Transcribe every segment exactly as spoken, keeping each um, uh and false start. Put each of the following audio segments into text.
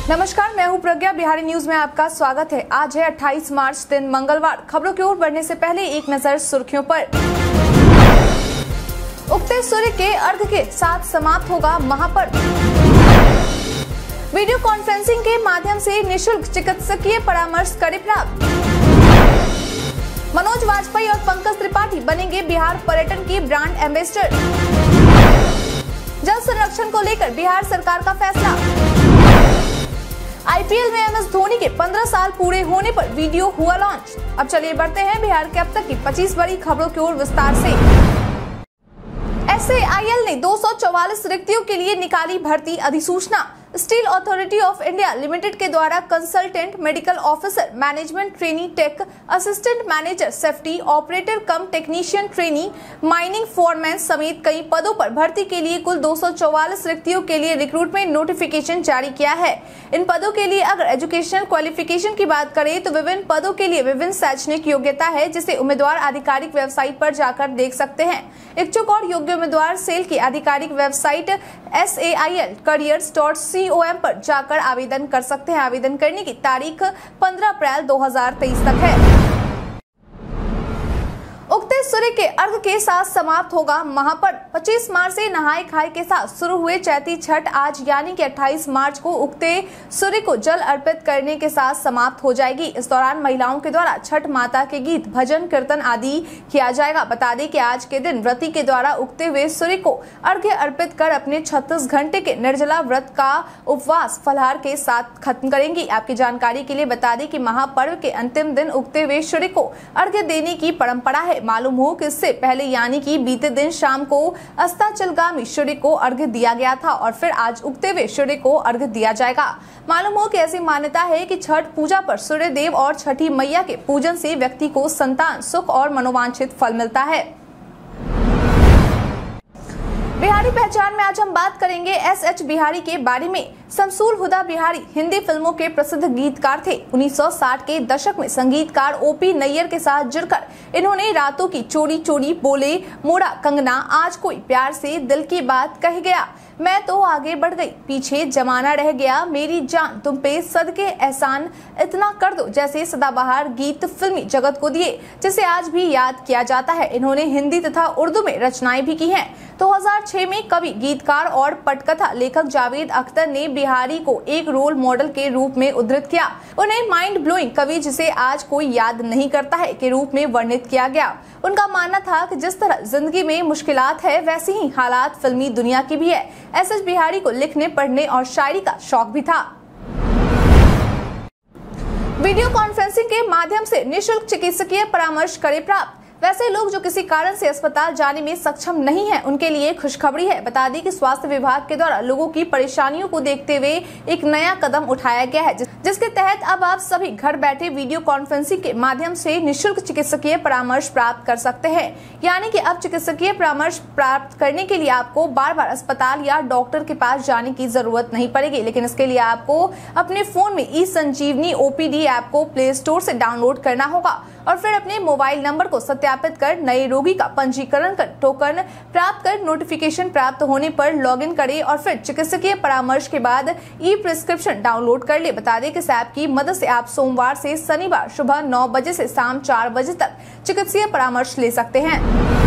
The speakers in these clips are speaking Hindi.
नमस्कार, मैं हूं प्रज्ञा। बिहारी न्यूज में आपका स्वागत है। आज है अट्ठाईस मार्च, दिन मंगलवार। खबरों की ओर बढ़ने से पहले एक नजर सुर्खियों पर। उगते सूर्य के अर्घ के साथ समाप्त होगा महापर्व। वीडियो कॉन्फ्रेंसिंग के माध्यम से निशुल्क चिकित्सकीय परामर्श करे प्राप्त। मनोज वाजपेयी और पंकज त्रिपाठी बनेंगे बिहार पर्यटन की ब्रांड एम्बेसडर। जल संरक्षण को लेकर बिहार सरकार का फैसला। आईपीएल में एम एस धोनी के पंद्रह साल पूरे होने पर वीडियो हुआ लॉन्च। अब चलिए बढ़ते हैं बिहार के अब तक की पच्चीस बड़ी खबरों की ओर विस्तार से। एस ए आई एल ने दो सौ चौवालीस रिक्तियों के लिए निकाली भर्ती अधिसूचना। Steel Authority of India Limited के द्वारा consultant medical officer, management trainee, tech assistant manager, safety operator cum technician trainee, mining foreman समेत कई पदों पर भर्ती के लिए कुल दो सौ चौवालीस रिक्तियों के लिए रिक्रूटमेंट नोटिफिकेशन जारी किया है। इन पदों के लिए अगर एजुकेशनल क्वालिफिकेशन की बात करें तो विभिन्न पदों के लिए विभिन्न शैक्षणिक योग्यता है, जिसे उम्मीदवार आधिकारिक वेबसाइट पर जाकर देख सकते हैं। इच्छुक और योग्य उम्मीदवार सेल की आधिकारिक website S A I L careers dot C O M पर जाकर आवेदन कर सकते हैं। आवेदन करने की तारीख पंद्रह अप्रैल दो हज़ार तेईस तक है। उगते सूर्य के अर्घ के साथ समाप्त होगा महापर्व। पच्चीस मार्च से नहाय खाए के साथ शुरू हुए चैती छठ आज यानी कि अट्ठाईस मार्च को उगते सूर्य को जल अर्पित करने के साथ समाप्त हो जाएगी। इस दौरान महिलाओं के द्वारा छठ माता के गीत, भजन, कीर्तन आदि किया जाएगा। बता दें कि आज के दिन व्रती के द्वारा उगते हुए सूर्य को अर्घ्य अर्पित कर अपने छत्तीस घंटे के निर्जला व्रत का उपवास फलाहार के साथ खत्म करेंगी। आपकी जानकारी के लिए बता दें कि महापर्व के अंतिम दिन उगते हुए सूर्य को अर्घ्य देने की परंपरा है। मालूम हो कि इससे पहले यानी कि बीते दिन शाम को अस्ताचलगामी सूर्य को अर्घ्य दिया गया था और फिर आज उगते हुए सूर्य को अर्घ्य दिया जाएगा। मालूम हो कि ऐसी मान्यता है कि छठ पूजा पर सूर्य देव और छठी मैया के पूजन से व्यक्ति को संतान, सुख और मनोवांछित फल मिलता है। बिहारी पहचान में आज हम बात करेंगे एस एच बिहारी के बारे में। शमसूल हुदा बिहारी हिंदी फिल्मों के प्रसिद्ध गीतकार थे। उन्नीस सौ साठ के दशक में संगीतकार ओपी नैयर के साथ जुड़कर इन्होंने रातों की चोरी चोरी, बोले मोड़ा कंगना, आज कोई प्यार से दिल की बात कह गया, मैं तो आगे बढ़ गई, पीछे जमाना रह गया, मेरी जान तुम पे सदके एहसान, इतना कर दो जैसे सदाबहार गीत फिल्मी जगत को दिए, जिसे आज भी याद किया जाता है। इन्होंने हिंदी तथा उर्दू में रचनाएं भी की हैं। दो हज़ार छह में कवि, गीतकार और पटकथा लेखक जावेद अख्तर ने बिहारी को एक रोल मॉडल के रूप में उद्धृत किया। उन्हें माइंड ब्लोइंग कवि, जिसे आज कोई याद नहीं करता है, के रूप में वर्णित किया गया। उनका मानना था कि जिस तरह जिंदगी में मुश्किलात है, वैसे ही हालात फिल्मी दुनिया की भी है। एस एच बिहारी को लिखने, पढ़ने और शायरी का शौक भी था। वीडियो कॉन्फ्रेंसिंग के माध्यम से निःशुल्क चिकित्सकीय परामर्श करे प्राप्त। वैसे लोग जो किसी कारण से अस्पताल जाने में सक्षम नहीं हैं, उनके लिए खुशखबरी है। बता दें कि स्वास्थ्य विभाग के द्वारा लोगों की परेशानियों को देखते हुए एक नया कदम उठाया गया है, जिसके तहत अब आप सभी घर बैठे वीडियो कॉन्फ्रेंसिंग के माध्यम से निःशुल्क चिकित्सकीय परामर्श प्राप्त कर सकते हैं। यानी कि अब चिकित्सकीय परामर्श प्राप्त करने के लिए आपको बार बार अस्पताल या डॉक्टर के पास जाने की जरूरत नहीं पड़ेगी, लेकिन इसके लिए आपको अपने फोन में e Sanjeevani O P D app को प्ले स्टोर से डाउनलोड करना होगा और फिर अपने मोबाइल नंबर को सत्यापित कर नए रोगी का पंजीकरण कर टोकन प्राप्त कर नोटिफिकेशन प्राप्त होने पर लॉगिन करें और फिर चिकित्सकीय परामर्श के बाद ई प्रिस्क्रिप्शन डाउनलोड कर ले। बता दें कि इस ऐप की मदद से आप सोमवार से शनिवार सुबह नौ बजे से शाम चार बजे तक चिकित्सकीय परामर्श ले सकते हैं।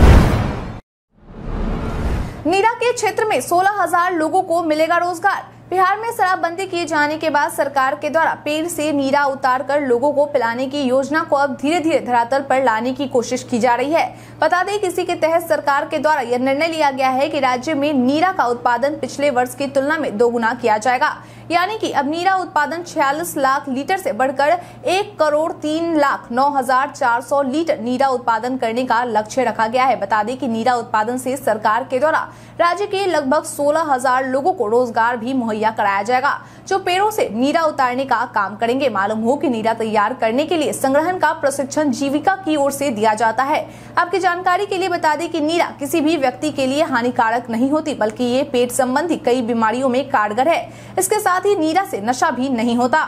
नीरा के क्षेत्र में सोलह हजार लोगों को मिलेगा रोजगार। बिहार में शराबबंदी किए जाने के बाद सरकार के द्वारा पेड़ से नीरा उतार कर लोगों को पिलाने की योजना को अब धीरे धीरे धरातल पर लाने की कोशिश की जा रही है। बता दें, इसी के तहत सरकार के द्वारा यह निर्णय लिया गया है कि राज्य में नीरा का उत्पादन पिछले वर्ष की तुलना में दोगुना किया जाएगा। यानी कि अब नीरा उत्पादन छियालीस लाख लीटर से बढ़कर एक करोड़ तीन लाख नौ हजार चार सौ लीटर नीरा उत्पादन करने का लक्ष्य रखा गया है। बता दें कि नीरा उत्पादन से सरकार के द्वारा राज्य के लगभग सोलह हजार लोगों को रोजगार भी मुहैया कराया जाएगा, जो पेड़ों से नीरा उतारने का काम करेंगे। मालूम हो कि नीरा तैयार करने के लिए संग्रहण का प्रशिक्षण जीविका की ओर से दिया जाता है। आपकी जानकारी के लिए बता दें कि नीरा किसी भी व्यक्ति के लिए हानिकारक नहीं होती, बल्कि ये पेट संबंधी कई बीमारियों में कारगर है। इसके साथ ही नीरा से नशा भी नहीं होता।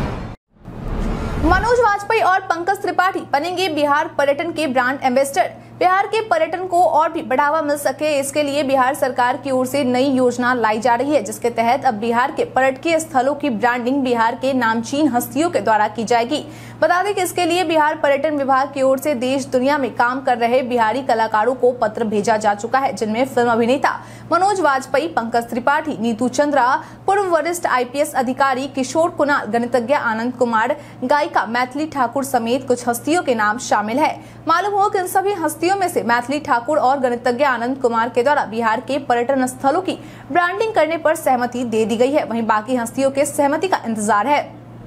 मनोज वाजपेयी और पंकज त्रिपाठी बनेंगे बिहार पर्यटन के ब्रांड एम्बेसडर। बिहार के पर्यटन को और भी बढ़ावा मिल सके, इसके लिए बिहार सरकार की ओर से नई योजना लाई जा रही है, जिसके तहत अब बिहार के पर्यटकीय स्थलों की ब्रांडिंग बिहार के नामचीन हस्तियों के द्वारा की जाएगी। बता दें कि इसके लिए बिहार पर्यटन विभाग की ओर से देश दुनिया में काम कर रहे बिहारी कलाकारों को पत्र भेजा जा चुका है, जिनमें फिल्म अभिनेता मनोज वाजपेयी, पंकज त्रिपाठी, नीतू चंद्रा, पूर्व वरिष्ठ आईपीएस अधिकारी किशोर कुणाल, गणितज्ञ आनंद कुमार, गायिका मैथिली ठाकुर समेत कुछ हस्तियों के नाम शामिल है। मालूम हो कि इन सभी हस्तियों में से मैथिली ठाकुर और गणितज्ञ आनंद कुमार के द्वारा बिहार के पर्यटन स्थलों की ब्रांडिंग करने पर सहमति दे दी गई है। वहीं बाकी हस्तियों के सहमति का इंतजार है।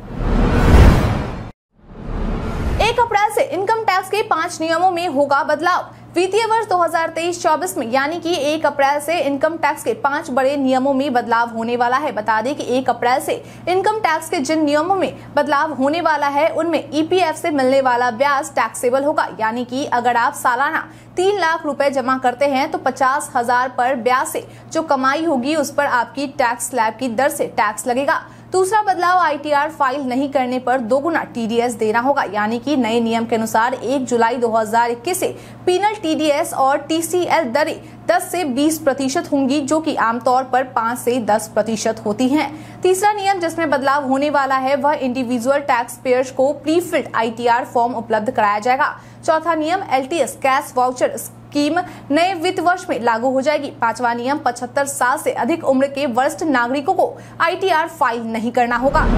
एक अप्रैल से इनकम टैक्स के पांच नियमों में होगा बदलाव। वित्तीय वर्ष दो हज़ार तेईस चौबीस में यानी कि एक अप्रैल से इनकम टैक्स के पांच बड़े नियमों में बदलाव होने वाला है। बता दें कि एक अप्रैल से इनकम टैक्स के जिन नियमों में बदलाव होने वाला है उनमें ईपीएफ से मिलने वाला ब्याज टैक्सेबल होगा, यानी कि अगर आप सालाना तीन लाख रुपए जमा करते हैं तो पचास हजार पर ब्याज से जो कमाई होगी उस पर आपकी टैक्स स्लैब की दर से टैक्स लगेगा। दूसरा बदलाव, आईटीआर फाइल नहीं करने पर दोगुना टीडीएस देना होगा, यानी कि नए नियम के अनुसार एक जुलाई दो हज़ार इक्कीस से पीनल टीडीएस और टीसीएल दरें दस से बीस प्रतिशत होंगी, जो कि आमतौर पर पाँच से दस प्रतिशत होती हैं। तीसरा नियम जिसमें बदलाव होने वाला है वह इंडिविजुअल टैक्स पेयर्स को प्री फिल्ड आईटीआर फॉर्म उपलब्ध कराया जाएगा। चौथा नियम, एलटीएस कैश वाउचर स्कीम नए वित्त वर्ष में लागू हो जाएगी। पांचवा नियम, पचहत्तर साल से अधिक उम्र के वरिष्ठ नागरिकों को आईटीआर फाइल नहीं करना होगा।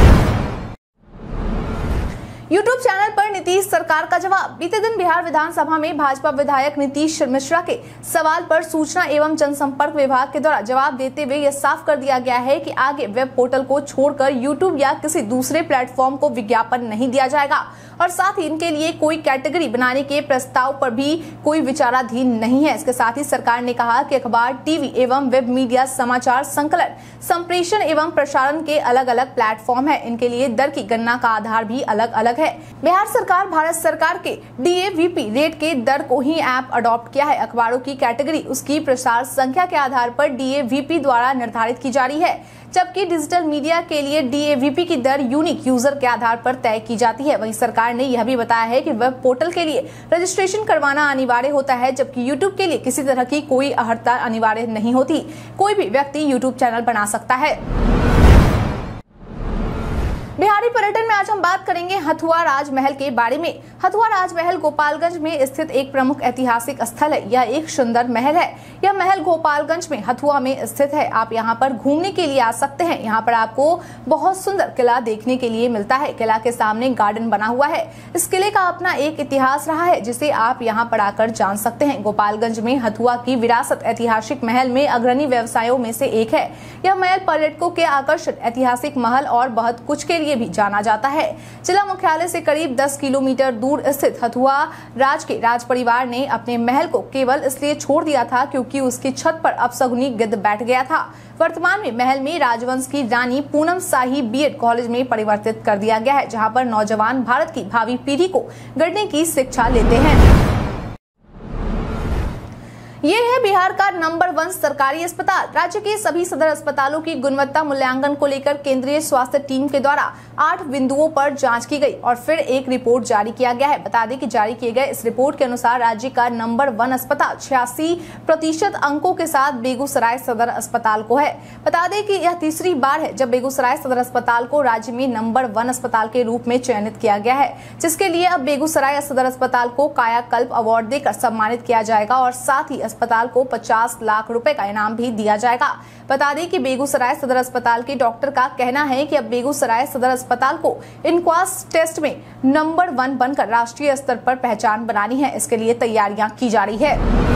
यूट्यूब चैनल पर नीतीश सरकार का जवाब। बीते दिन बिहार विधानसभा में भाजपा विधायक नीतीश मिश्रा के सवाल पर सूचना एवं जनसंपर्क विभाग के द्वारा जवाब देते हुए यह साफ कर दिया गया है कि आगे वेब पोर्टल को छोड़कर यूट्यूब या किसी दूसरे प्लेटफॉर्म को विज्ञापन नहीं दिया जाएगा और साथ ही इनके लिए कोई कैटेगरी बनाने के प्रस्ताव पर भी कोई विचाराधीन नहीं है। इसके साथ ही सरकार ने कहा कि अखबार, टीवी एवं वेब मीडिया समाचार संकलन, संप्रेषण एवं प्रसारण के अलग अलग प्लेटफॉर्म है। इनके लिए दर की गणना का आधार भी अलग अलग है। बिहार सरकार भारत सरकार के डीएवीपी रेट के दर को ही ऐप अडॉप्ट किया है। अखबारों की कैटेगरी उसकी प्रसार संख्या के आधार पर डीएवीपी द्वारा निर्धारित की जा रही है, जबकि डिजिटल मीडिया के लिए डीएवीपी की दर यूनिक यूजर के आधार पर तय की जाती है। वहीं सरकार ने यह भी बताया है कि वेब पोर्टल के लिए रजिस्ट्रेशन करवाना अनिवार्य होता है, जबकि यूट्यूब के लिए किसी तरह की कोई अर्हता अनिवार्य नहीं होती। कोई भी व्यक्ति यूट्यूब चैनल बना सकता है। बिहारी पर्यटन में आज हम बात करेंगे हथुआ राजमहल के बारे में। हथुआ राजमहल गोपालगंज में स्थित एक प्रमुख ऐतिहासिक स्थल है। यह एक सुंदर महल है। यह महल गोपालगंज में हथुआ में स्थित है। आप यहां पर घूमने के लिए आ सकते हैं। यहां पर आपको बहुत सुंदर किला देखने के लिए मिलता है। किला के सामने गार्डन बना हुआ है। इस किले का अपना एक इतिहास रहा है, जिसे आप यहां पर आकर जान सकते हैं। गोपालगंज में हथुआ की विरासत ऐतिहासिक महल में अग्रणी व्यवसायों में से एक है। यह महल पर्यटकों के आकर्षण, ऐतिहासिक महल और बहुत कुछ के लिए भी जाना जाता है। जिला मुख्यालय से करीब दस किलोमीटर दूर स्थित हथुआ राज के राज परिवार ने अपने महल को केवल इसलिए छोड़ दिया था क्योंकि उसकी छत पर अपशगुनी गिद्ध बैठ गया था। वर्तमान में महल में राजवंश की रानी पूनम शाही बीएड कॉलेज में परिवर्तित कर दिया गया है, जहां पर नौजवान भारत की भावी पीढ़ी को गढ़ने की शिक्षा लेते हैं। ये है बिहार का नंबर वन सरकारी अस्पताल। राज्य के सभी सदर अस्पतालों की गुणवत्ता मूल्यांकन को लेकर केंद्रीय स्वास्थ्य टीम के द्वारा आठ बिंदुओं पर जांच की गई और फिर एक रिपोर्ट जारी किया गया है। बता दें कि जारी किए गए इस रिपोर्ट के अनुसार राज्य का नंबर वन अस्पताल छियासी प्रतिशत अंकों के साथ बेगूसराय सदर अस्पताल को है। बता दें कि यह तीसरी बार है जब बेगूसराय सदर अस्पताल को राज्य में नंबर वन अस्पताल के रूप में चयनित किया गया है, जिसके लिए अब बेगूसराय सदर अस्पताल को कायाकल्प अवार्ड देकर सम्मानित किया जाएगा और साथ ही अस्पताल को पचास लाख रुपए का इनाम भी दिया जाएगा। बता दें कि बेगूसराय सदर अस्पताल के डॉक्टर का कहना है कि अब बेगूसराय सदर अस्पताल को इनक्वास टेस्ट में नंबर वन बनकर राष्ट्रीय स्तर पर पहचान बनानी है। इसके लिए तैयारियां की जा रही है।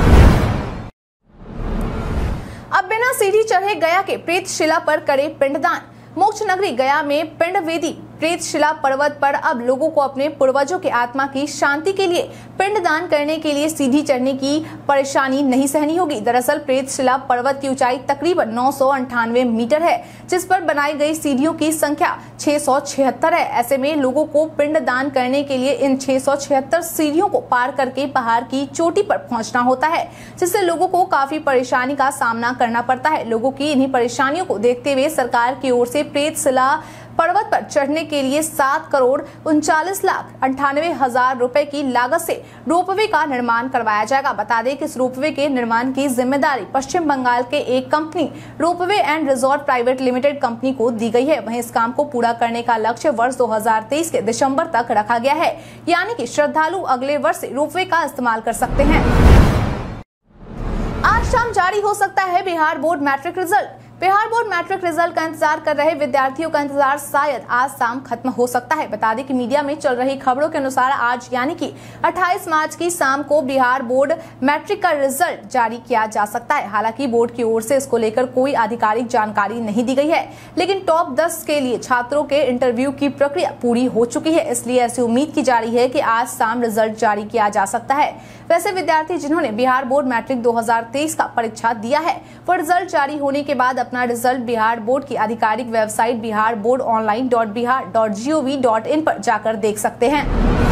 अब बिना सीढ़ी चढ़े गया के प्रेत शिला पर करे पिंडदान। मोक्ष नगरी गया में पिंड वेदी प्रेत शिला पर्वत पर अब लोगों को अपने पूर्वजों के आत्मा की शांति के लिए पिंडदान करने के लिए सीढ़ी चढ़ने की परेशानी नहीं सहनी होगी। दरअसल प्रेत शिला पर्वत की ऊंचाई तकरीबन नौ सौ अंठानवे मीटर है, जिस पर बनाई गई सीढ़ियों की संख्या छह सौ छिहत्तर है। ऐसे में लोगों को पिंडदान करने के लिए इन छह सौ छिहत्तर सीढ़ियों को पार करके पहाड़ की चोटी पर पहुंचना होता है, जिससे लोगों को काफी परेशानी का सामना करना पड़ता है। लोगों की इन्हीं परेशानियों को देखते हुए सरकार की ओर से प्रेत शिला पर्वत पर चढ़ने के लिए सात करोड़ उनचालीस लाख अंठानवे हजार रुपए की लागत से रोपवे का निर्माण करवाया जाएगा। बता दें कि इस रोपवे के निर्माण की जिम्मेदारी पश्चिम बंगाल के एक company ropeway and resort private limited company को दी गई है। वहीं इस काम को पूरा करने का लक्ष्य वर्ष दो हजार तेईस के दिसंबर तक रखा गया है, यानी कि श्रद्धालु अगले वर्ष से रोपवे का इस्तेमाल कर सकते हैं। आज शाम जारी हो सकता है Bihar board matric result. Bihar board matric result का इंतजार कर रहे विद्यार्थियों का इंतजार शायद आज शाम खत्म हो सकता है। बता दें कि मीडिया में चल रही खबरों के अनुसार आज यानी कि अट्ठाईस मार्च की शाम को बिहार बोर्ड मैट्रिक का रिजल्ट जारी किया जा सकता है। हालांकि बोर्ड की ओर से इसको लेकर कोई आधिकारिक जानकारी नहीं दी गई है, लेकिन टॉप दस के लिए छात्रों के इंटरव्यू की प्रक्रिया पूरी हो चुकी है, इसलिए ऐसी उम्मीद की जा रही है कि आज शाम रिजल्ट जारी किया जा सकता है। वैसे विद्यार्थी जिन्होंने बिहार बोर्ड मैट्रिक दो हजार तेईस का परीक्षा दिया है वो रिजल्ट जारी होने के बाद अपना रिजल्ट बिहार बोर्ड की आधिकारिक website Bihar board online dot Bihar dot G O V dot in पर जाकर देख सकते हैं।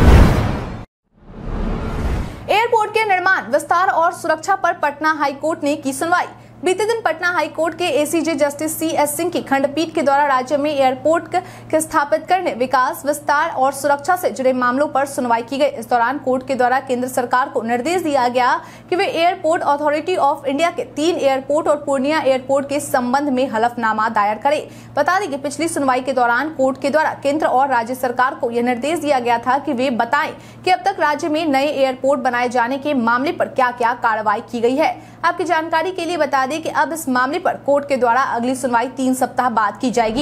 एयरपोर्ट के निर्माण, विस्तार और सुरक्षा पर पटना हाईकोर्ट ने की सुनवाई। बीते दिन पटना हाईकोर्ट के ACJ justice C S Singh की खंडपीठ के द्वारा राज्य में एयरपोर्ट के स्थापित करने, विकास, विस्तार और सुरक्षा से जुड़े मामलों पर सुनवाई की गई। इस दौरान कोर्ट के द्वारा केंद्र सरकार को निर्देश दिया गया कि वे एयरपोर्ट अथॉरिटी ऑफ इंडिया के तीन एयरपोर्ट और पूर्णिया एयरपोर्ट के संबंध में हलफनामा दायर करे। बता दें कि पिछली सुनवाई के दौरान कोर्ट के द्वारा केंद्र और राज्य सरकार को यह निर्देश दिया गया था कि वे बताएं कि अब तक राज्य में नए एयरपोर्ट बनाए जाने के मामले पर क्या क्या कार्रवाई की गई है। आपकी जानकारी के लिए बता दें कि अब इस मामले पर कोर्ट के द्वारा अगली सुनवाई तीन सप्ताह बाद की जाएगी।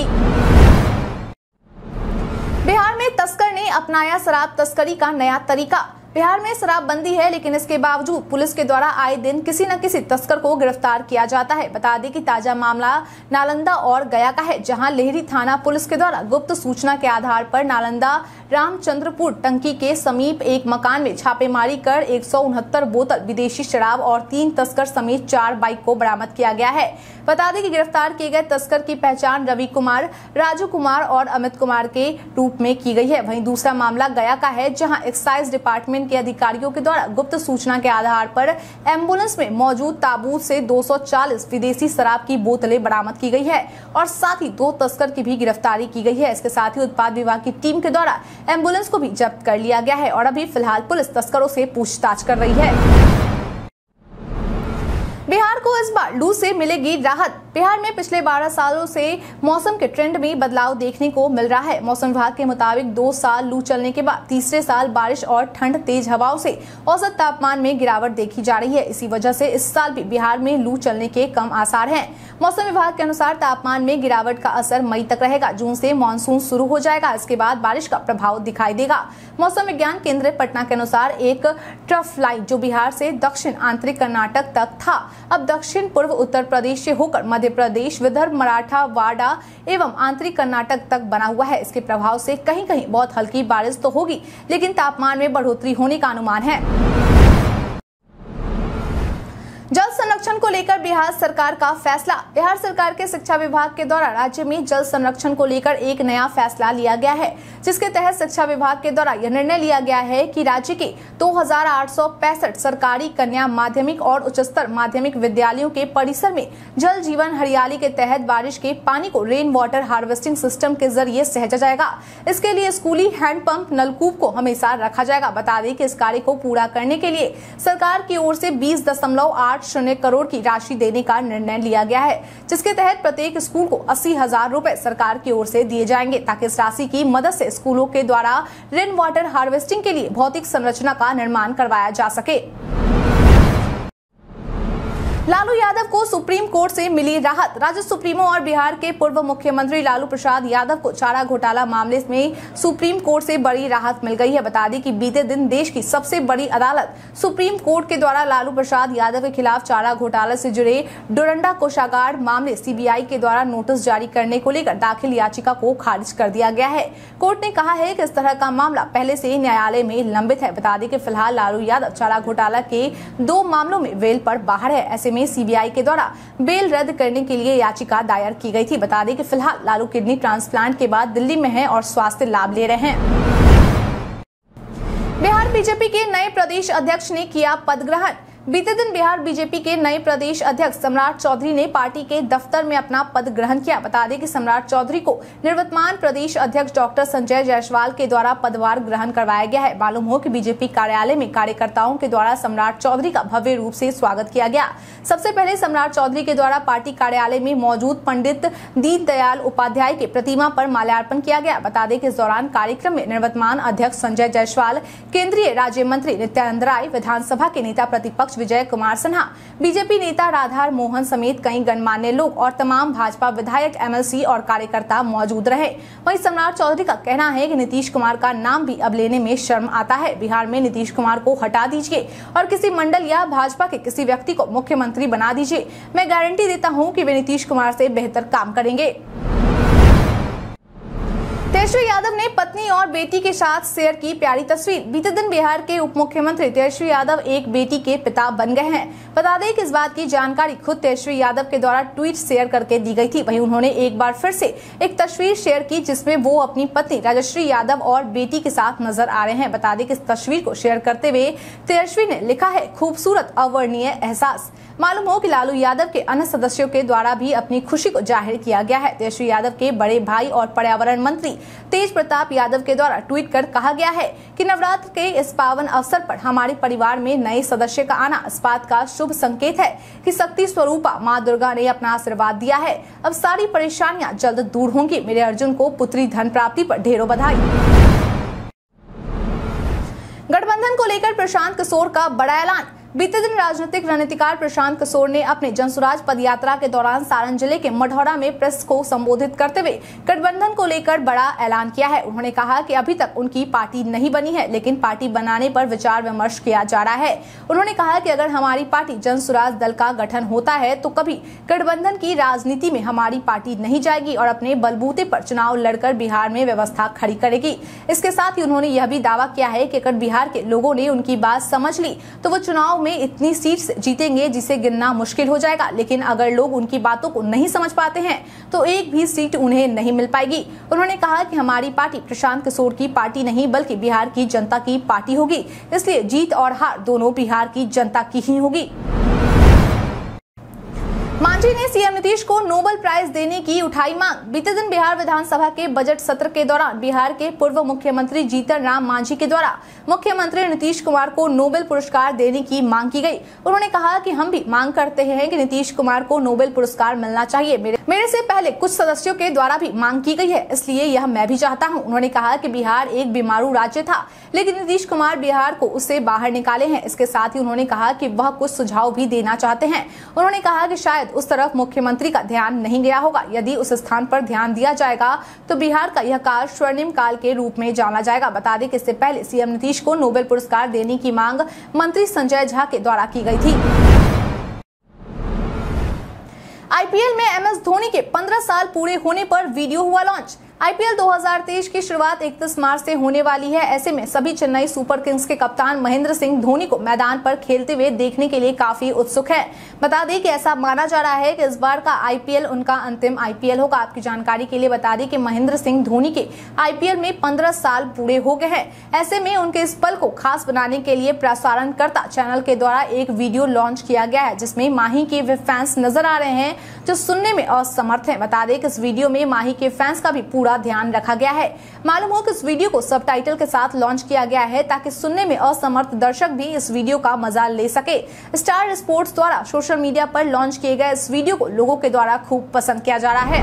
बिहार में तस्कर ने अपनाया शराब तस्करी का नया तरीका। बिहार में शराबबंदी है, लेकिन इसके बावजूद पुलिस के द्वारा आए दिन किसी न किसी तस्कर को गिरफ्तार किया जाता है। बता दें कि ताजा मामला नालंदा और गया का है, जहां लेहरी थाना पुलिस के द्वारा गुप्त सूचना के आधार पर नालंदा रामचंद्रपुर टंकी के समीप एक मकान में छापेमारी कर एक सौ उनहत्तर बोतल विदेशी शराब और तीन तस्कर समेत चार बाइक को बरामद किया गया है। बता दें कि गिरफ्तार किए गए तस्कर की पहचान रवि कुमार, राजू कुमार और अमित कुमार के रूप में की गई है। वहीं दूसरा मामला गया का है, जहां एक्साइज डिपार्टमेंट के अधिकारियों के द्वारा गुप्त सूचना के आधार पर एम्बुलेंस में मौजूद ताबूत से दो सौ चालीस विदेशी शराब की बोतलें बरामद की गई है और साथ ही दो तस्कर की भी गिरफ्तारी की गई है। इसके साथ ही उत्पाद विभाग की टीम के द्वारा एम्बुलेंस को भी जब्त कर लिया गया है और अभी फिलहाल पुलिस तस्करों से पूछताछ कर रही है। बिहार को इस बार लू से मिलेगी राहत। बिहार में पिछले बारह सालों से मौसम के ट्रेंड में बदलाव देखने को मिल रहा है। मौसम विभाग के मुताबिक दो साल लू चलने के बाद तीसरे साल बारिश और ठंड, तेज हवाओं से औसत तापमान में गिरावट देखी जा रही है। इसी वजह से इस साल भी बिहार में लू चलने के कम आसार हैं। मौसम विभाग के अनुसार तापमान में गिरावट का असर मई तक रहेगा। जून से मानसून शुरू हो जाएगा, इसके बाद बारिश का प्रभाव दिखाई देगा। मौसम विज्ञान केंद्र पटना के अनुसार एक ट्रफ लाइन जो बिहार से दक्षिण आंतरिक कर्नाटक तक था, अब दक्षिण पूर्व उत्तर प्रदेश से होकर मध्य प्रदेश, विदर्भ, मराठवाड़ा एवं आंतरिक कर्नाटक तक बना हुआ है। इसके प्रभाव से कहीं कहीं बहुत हल्की बारिश तो होगी, लेकिन तापमान में बढ़ोतरी होने का अनुमान है। जल संरक्षण को लेकर बिहार सरकार का फैसला। बिहार सरकार के शिक्षा विभाग के द्वारा राज्य में जल संरक्षण को लेकर एक नया फैसला लिया गया है, जिसके तहत शिक्षा विभाग के द्वारा यह निर्णय लिया गया है कि राज्य के दो हजार आठ सौ पैंसठ सरकारी कन्या माध्यमिक और उच्चतर माध्यमिक विद्यालयों के परिसर में जल जीवन हरियाली के तहत बारिश के पानी को रेन वाटर हार्वेस्टिंग सिस्टम के जरिए सहेजा जाएगा। इसके लिए स्कूली हैंडपंप नलकूप को हमेशा रखा जाएगा। बता दें कि इस कार्य को पूरा करने के लिए सरकार की ओर से बीस दशमलव आठ शून्य करोड़ की राशि देने का निर्णय लिया गया है, जिसके तहत प्रत्येक स्कूल को अस्सी हजार रूपए सरकार की ओर से दिए जाएंगे, ताकि इस राशि की मदद से स्कूलों के द्वारा रेन वाटर हार्वेस्टिंग के लिए भौतिक संरचना का निर्माण करवाया जा सके। लालू यादव को सुप्रीम कोर्ट से मिली राहत। राज्य सुप्रीमो और बिहार के पूर्व मुख्यमंत्री लालू प्रसाद यादव को चारा घोटाला मामले में सुप्रीम कोर्ट से बड़ी राहत मिल गई है। बता दें कि बीते दिन देश की सबसे बड़ी अदालत सुप्रीम कोर्ट के द्वारा लालू प्रसाद यादव के खिलाफ चारा घोटाला से जुड़े डोरंडा कोषागार मामले सीबीआई के द्वारा नोटिस जारी करने को लेकर दाखिल याचिका को खारिज कर दिया गया है। कोर्ट ने कहा है कि इस तरह का मामला पहले से ही न्यायालय में लंबित है। बता दें कि फिलहाल लालू यादव चारा घोटाला के दो मामलों में बेल पर बाहर है। ऐसे में सीबीआई के द्वारा बेल रद्द करने के लिए याचिका दायर की गई थी। बता दें कि फिलहाल लालू किडनी ट्रांसप्लांट के बाद दिल्ली में हैं और स्वास्थ्य लाभ ले रहे हैं। बिहार बीजेपी के नए प्रदेश अध्यक्ष ने किया पद ग्रहण। बीते दिन बिहार बीजेपी के नए प्रदेश अध्यक्ष सम्राट चौधरी ने पार्टी के दफ्तर में अपना पद ग्रहण किया। बता दें कि सम्राट चौधरी को निवर्तमान प्रदेश अध्यक्ष डॉक्टर संजय जायसवाल के द्वारा पदभार ग्रहण करवाया गया है। मालूम हो कि बीजेपी कार्यालय में कार्यकर्ताओं के द्वारा सम्राट चौधरी का भव्य रूप से स्वागत किया गया। सबसे पहले सम्राट चौधरी के द्वारा पार्टी कार्यालय में मौजूद पंडित दीनदयाल उपाध्याय की प्रतिमा पर माल्यार्पण किया गया। बता दें कि इस दौरान कार्यक्रम में निवर्तमान अध्यक्ष संजय जायसवाल, केंद्रीय राज्य मंत्री नित्यानंद राय, विधानसभा के नेता प्रतिपक्ष विजय कुमार सिन्हा, बीजेपी नेता राधा मोहन समेत कई गणमान्य लोग और तमाम भाजपा विधायक, एमएलसी और कार्यकर्ता मौजूद रहे। वहीं सम्राट चौधरी का कहना है कि नीतीश कुमार का नाम भी अब लेने में शर्म आता है। बिहार में नीतीश कुमार को हटा दीजिए और किसी मंडल या भाजपा के किसी व्यक्ति को मुख्यमंत्री बना दीजिए। मैं गारंटी देता हूं कि वे नीतीश कुमार से बेहतर काम करेंगे। तेजस्वी यादव ने पत्नी और बेटी के साथ शेयर की प्यारी तस्वीर। बीते दिन बिहार के उप मुख्यमंत्री तेजस्वी यादव एक बेटी के पिता बन गए हैं। बता दें कि इस बात की जानकारी खुद तेजस्वी यादव के द्वारा ट्वीट शेयर करके दी गई थी। वहीं उन्होंने एक बार फिर से एक तस्वीर शेयर की जिसमें वो अपनी पत्नी राजश्री यादव और बेटी के साथ नजर आ रहे हैं। बता दें कि इस तस्वीर को शेयर करते हुए तेजस्वी ने लिखा है, खूबसूरत अवर्णनीय एहसास। मालूम हो कि लालू यादव के अन्य सदस्यों के द्वारा भी अपनी खुशी को जाहिर किया गया है। तेजस्वी यादव के बड़े भाई और पर्यावरण मंत्री तेज प्रताप यादव के द्वारा ट्वीट कर कहा गया है कि नवरात्र के इस पावन अवसर पर हमारे परिवार में नए सदस्य का आना इस बात का शुभ संकेत है कि शक्ति स्वरूपा माँ दुर्गा ने अपना आशीर्वाद दिया है। अब सारी परेशानियां जल्द दूर होंगी। मेरे अर्जुन को पुत्री धन प्राप्ति पर ढेरों बधाई। गठबंधन को लेकर प्रशांत किशोर का बड़ा ऐलान। बीते दिन राजनीतिक रणनीतिकार प्रशांत किशोर ने अपने जनसुराज पदयात्रा के दौरान सारण जिले के मढ़ौरा में प्रेस को संबोधित करते हुए गठबंधन को लेकर बड़ा ऐलान किया है। उन्होंने कहा कि अभी तक उनकी पार्टी नहीं बनी है, लेकिन पार्टी बनाने पर विचार विमर्श किया जा रहा है। उन्होंने कहा कि अगर हमारी पार्टी जनसुराज दल का गठन होता है तो कभी गठबंधन की राजनीति में हमारी पार्टी नहीं जाएगी और अपने बलबूते पर चुनाव लड़कर बिहार में व्यवस्था खड़ी करेगी। इसके साथ ही उन्होंने यह भी दावा किया है कि अगर बिहार के लोगों ने उनकी बात समझ ली तो वो चुनाव में इतनी सीट जीतेंगे जिसे गिनना मुश्किल हो जाएगा। लेकिन अगर लोग उनकी बातों को नहीं समझ पाते हैं तो एक भी सीट उन्हें नहीं मिल पाएगी। उन्होंने कहा कि हमारी पार्टी प्रशांत किशोर की पार्टी नहीं बल्कि बिहार की जनता की पार्टी होगी, इसलिए जीत और हार दोनों बिहार की जनता की ही होगी। मांझी ने सीएम नीतीश को नोबेल प्राइज देने की उठाई मांग। बीते दिन बिहार विधानसभा के बजट सत्र के दौरान बिहार के पूर्व मुख्यमंत्री जीतन राम मांझी के द्वारा मुख्यमंत्री नीतीश कुमार को नोबेल पुरस्कार देने की मांग की गई। उन्होंने कहा कि हम भी मांग करते हैं कि नीतीश कुमार को नोबेल पुरस्कार मिलना चाहिए। मेरे, मेरे से पहले कुछ सदस्यों के द्वारा भी मांग की गई है, इसलिए यह मैं भी चाहता हूँ। उन्होंने कहा कि बिहार एक बीमारू राज्य था, लेकिन नीतीश कुमार बिहार को उससे बाहर निकाले हैं। इसके साथ ही उन्होंने कहा कि वह कुछ सुझाव भी देना चाहते हैं। उन्होंने कहा कि शायद उस तरफ मुख्यमंत्री का ध्यान नहीं गया होगा। यदि उस स्थान पर ध्यान दिया जाएगा तो बिहार का यह काल स्वर्णिम काल के रूप में जाना जाएगा। बता दें कि इससे पहले सीएम नीतीश को नोबेल पुरस्कार देने की मांग मंत्री संजय झा के द्वारा की गई थी। आईपीएल में एमएस धोनी के पंद्रह साल पूरे होने पर वीडियो हुआ लॉन्च। आईपीएल दो हज़ार तेईस की शुरुआत इकतीस मार्च से होने वाली है। ऐसे में सभी चेन्नई सुपर किंग्स के कप्तान महेंद्र सिंह धोनी को मैदान पर खेलते हुए देखने के लिए काफी उत्सुक है। बता दें कि ऐसा माना जा रहा है कि इस बार का आईपीएल उनका अंतिम आईपीएल होगा। आपकी जानकारी के लिए बता दें कि महेंद्र सिंह धोनी के आईपीएल में पंद्रह साल पूरे हो गए हैं। ऐसे में उनके इस पल को खास बनाने के लिए प्रसारणकर्ता चैनल के द्वारा एक वीडियो लॉन्च किया गया है, जिसमें माही के वे फैंस नजर आ रहे हैं जो सुनने में असमर्थ हैं। बता दें कि इस वीडियो में माही के फैंस का भी पूरा ध्यान रखा गया है। मालूम हो कि इस वीडियो को सबटाइटल के साथ लॉन्च किया गया है ताकि सुनने में असमर्थ दर्शक भी इस वीडियो का मजा ले सके। स्टार स्पोर्ट्स द्वारा सोशल मीडिया पर लॉन्च किए गए इस वीडियो को लोगों के द्वारा खूब पसंद किया जा रहा है।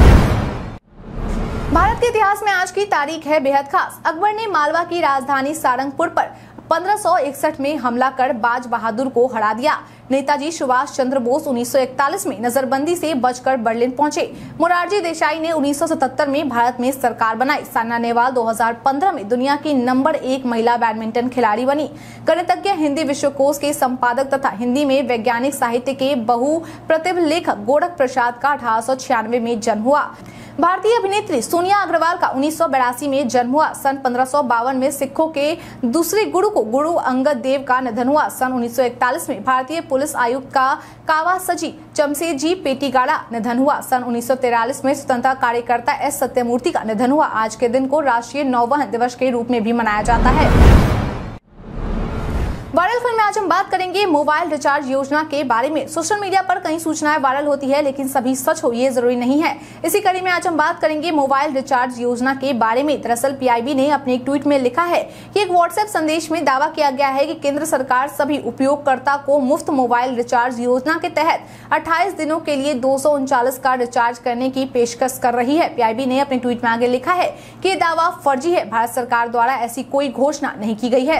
भारत के इतिहास में आज की तारीख है बेहद खास। अकबर ने मालवा की राजधानी सारंगपुर पर पंद्रह सौ इकसठ में हमला कर बाज बहादुर को हरा दिया। नेताजी सुभाष चंद्र बोस उन्नीस सौ इकतालीस में नजरबंदी से बचकर बर्लिन पहुंचे। मोरारजी देसाई ने उन्नीस सौ सतहत्तर में भारत में सरकार बनाई। साइना नेहवाल दो हज़ार पंद्रह में दुनिया की नंबर एक महिला बैडमिंटन खिलाड़ी बनी। गणितज्ञ, हिंदी विश्वकोश के संपादक तथा हिंदी में वैज्ञानिक साहित्य के बहुप्रतिभ लेखक गोरख प्रसाद का अठारह सौ छियानवे में जन्म हुआ। भारतीय अभिनेत्री सोनिया अग्रवाल का उन्नीस सौ बेरासी में जन्म हुआ। सन पंद्रह सौ बावन में सिखों के दूसरे गुरु को गुरु अंगद देव का निधन हुआ। सन उन्नीस सौ इकतालीस में भारतीय पुलिस आयुक्त का कावासजी चमसेजी पेटीगाड़ा निधन हुआ। सन उन्नीस सौ तिरालीस में स्वतंत्रता कार्यकर्ता एस सत्यमूर्ति का निधन हुआ। आज के दिन को राष्ट्रीय नौवहन दिवस के रूप में भी मनाया जाता है। वायरल खबर में आज हम बात करेंगे मोबाइल रिचार्ज योजना के बारे में। सोशल मीडिया पर कई सूचनाएं वायरल होती है, लेकिन सभी सच हो ये जरूरी नहीं है। इसी कड़ी में आज हम बात करेंगे मोबाइल रिचार्ज योजना के बारे में। दरअसल पीआईबी ने अपने एक ट्वीट में लिखा है कि एक व्हाट्सएप संदेश में दावा किया गया है कि केंद्र सरकार सभी उपयोगकर्ता को मुफ्त मोबाइल रिचार्ज योजना के तहत अट्ठाईस दिनों के लिए दो सौ उनचालीस का रिचार्ज करने की पेशकश कर रही है। पीआईबी ने अपने ट्वीट में आगे लिखा है कि ये दावा फर्जी है। भारत सरकार द्वारा ऐसी कोई घोषणा नहीं की गई है।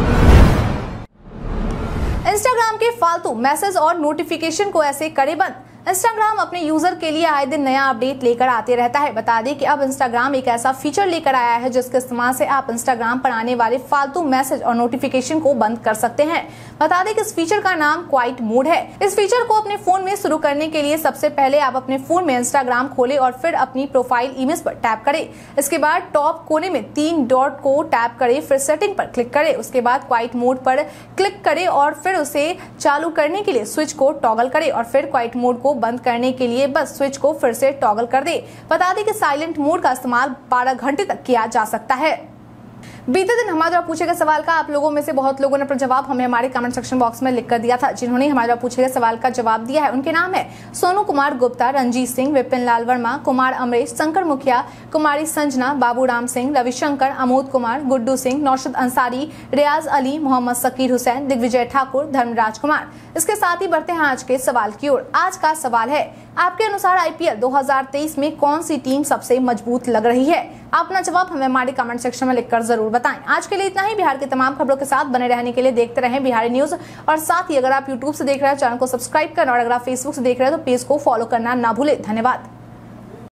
इंस्टाग्राम के फालतू मैसेज और नोटिफिकेशन को ऐसे करे बंद। इंस्टाग्राम अपने यूजर के लिए आए दिन नया अपडेट लेकर आते रहता है। बता दें कि अब इंस्टाग्राम एक ऐसा फीचर लेकर आया है जिसके इस्तेमाल से आप इंस्टाग्राम पर आने वाले फालतू मैसेज और नोटिफिकेशन को बंद कर सकते हैं। बता दें कि इस फीचर का नाम क्वाइट मोड है। इस फीचर को अपने फोन में शुरू करने के लिए सबसे पहले आप अपने फोन में इंस्टाग्राम खोलें और फिर अपनी प्रोफाइल इमेज पर टैप करें। इसके बाद टॉप कोने में तीन डॉट को टैप करें, फिर सेटिंग पर क्लिक करें। उसके बाद क्वाइट मोड पर क्लिक करें और फिर उसे चालू करने के लिए स्विच को टॉगल करें और फिर क्वाइट मोड को बंद करने के लिए बस स्विच को फिर से टॉगल कर दे। बता दें कि साइलेंट मोड का इस्तेमाल बारह घंटे तक किया जा सकता है। बीते दिन हमारे द्वारा पूछे गए सवाल का आप लोगों में से बहुत लोगों ने अपना जवाब हमें हमारे कमेंट सेक्शन बॉक्स में लिख कर दिया था। जिन्होंने हमारे द्वारा पूछे गए सवाल का जवाब दिया है उनके नाम है सोनू कुमार गुप्ता, रंजीत सिंह, विपिन लाल वर्मा, कुमार अमरेश, शंकर मुखिया, कुमारी संजना, बाबू राम सिंह, रविशंकर, अमोद कुमार, गुड्डू सिंह, नौशद अंसारी, रियाज अली, मोहम्मद सकीर हुसैन, दिग्विजय ठाकुर, धर्मराज कुमार। इसके साथ ही बढ़ते हैं आज के सवाल की ओर। आज का सवाल है, आपके अनुसार आईपीएल दो हज़ार तेईस में कौन सी टीम सबसे मजबूत लग रही है? आप अपना जवाब हमें हमारे कमेंट सेक्शन में लिखकर जरूर बताएं। आज के लिए इतना ही। बिहार की तमाम खबरों के साथ बने रहने के लिए देखते रहें बिहारी न्यूज। और साथ ही अगर आप यूट्यूब से देख रहे हैं चैनल को सब्सक्राइब करना और अगर आप फेसबुक से देख रहे हैं तो पेज को फॉलो करना ना भूलें। धन्यवाद।